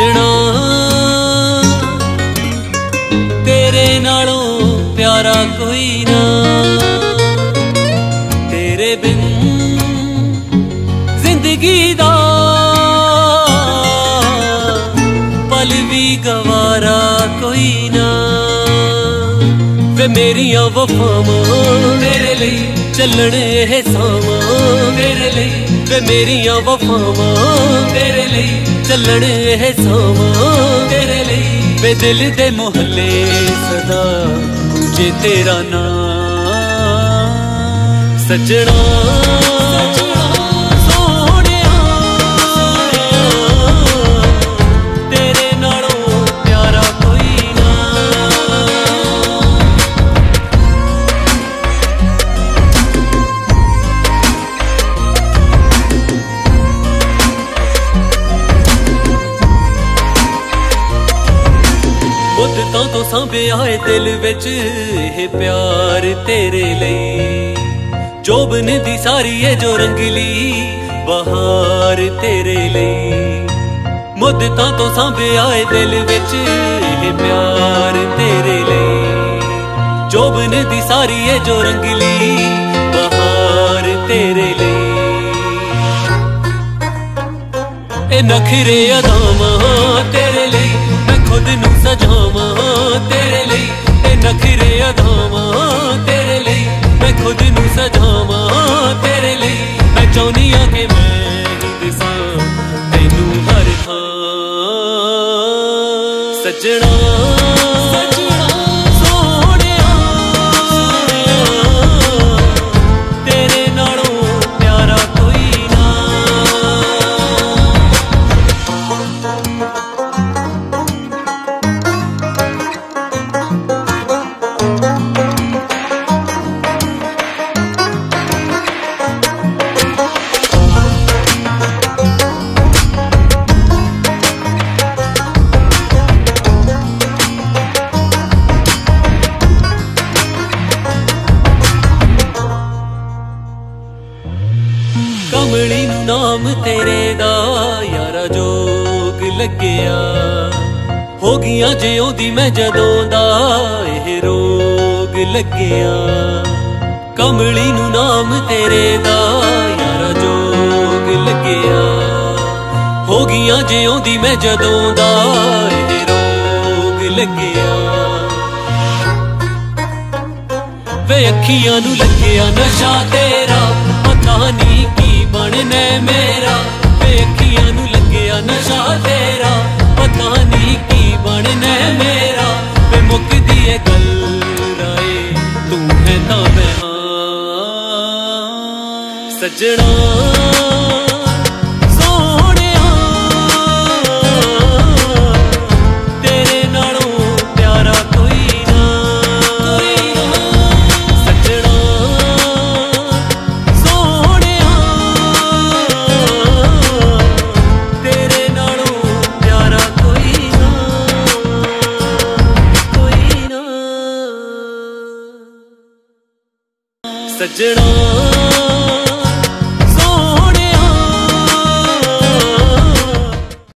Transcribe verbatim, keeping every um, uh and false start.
सजना तेरे नालों प्यारा कोई ना, तेरे बिन जिंदगी दा पल भी गवारा कोई ना। वे मेरिया वफावां तेरे लिए चलन एह सावां तेरे लिए, वे मेरिया वफावां तेरे लिए चलन एह सावां तेरे लिए। वे दिल दे मोहल्ले सदा गूंजे तेरा नाम सजना। मुद्दतां तो सांभे आए दिल विच एह प्यार तेरे लिए, जोबन दी सारी है जो रंगली बहार तेरे लिए। मुद्दतां तो सांभे आए दिल विच एह प्यार तेरे लिए, जोबन दी सारी है जो रंगली बहार तेरे लिए। ए नखरे अदावां तेरे लिए मैं खुद नू सजावां तेरे लिए, ए नखरे अदावां तेरे लिए मैं खुद नू सजावां तेरे लिए। मैं चाहनी आ कि मैं ही दिसां तैनू हर थां सजना। कमली नू नाम तेरे दा यारा जोग लग्या, हो गया जिउंदी मैं जदों दा एह रोग लग्या। कमली नू नाम तेरे दा यारा जोग लग्या, हो गया जिउंदी मैं जदों दा एह रोग लग्या। वे अखियां नू लग्या नशा तेरा पता नहीं की बनने मेरा, वे अखियां नू लग्या नशा तेरा पता नहीं की बनने मेरा। वे मुकदी है गल राए तू है तां मैं हां सजना। सजना